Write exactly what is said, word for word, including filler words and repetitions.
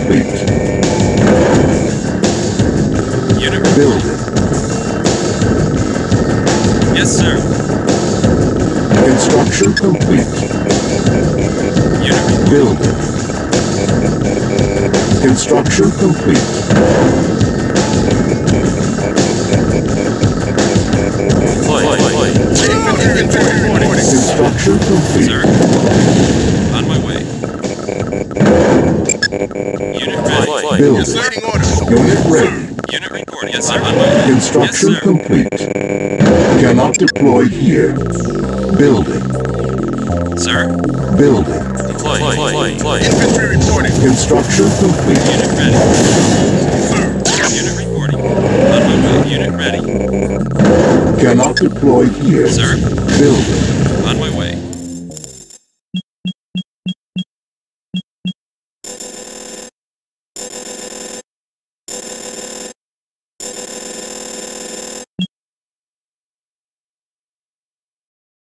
complete. Unit Building. Yes, sir. Construction complete. Unit Building. Construction complete. Construction complete. Sir. On my way. Unit ready. Building. Unit ready. Unit reporting. Yes, sir. On my way. Construction yes, sir. complete. Cannot deploy here. Building. Sir. Building. Deploy. Deploy. Deploy. Infantry reporting. Construction complete. Unit ready. Unit reporting. On my way. Unit ready. Cannot deploy here. Sir. Building.